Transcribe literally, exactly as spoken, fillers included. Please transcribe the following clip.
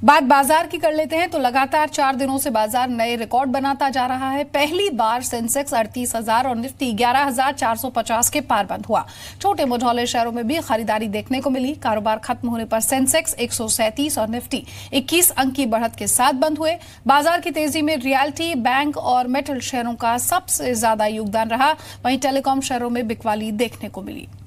बात बाजार की कर लेते हैं तो लगातार चार दिनों से बाजार नए रिकॉर्ड बनाता जा रहा है। पहली बार सेंसेक्स अड़तीस हजार और निफ्टी ग्यारह हजार चार सौ पचास के पार बंद हुआ। छोटे मझौले शहरों में भी खरीदारी देखने को मिली। कारोबार खत्म होने पर सेंसेक्स एक सौ सैंतीस और निफ्टी इक्कीस अंक की बढ़त के साथ बंद हुए। बाजार की तेजी में रियल्टी, बैंक और मेटल शेयरों का सबसे ज्यादा योगदान रहा। वहीं टेलीकॉम शेयरों में बिकवाली देखने को मिली।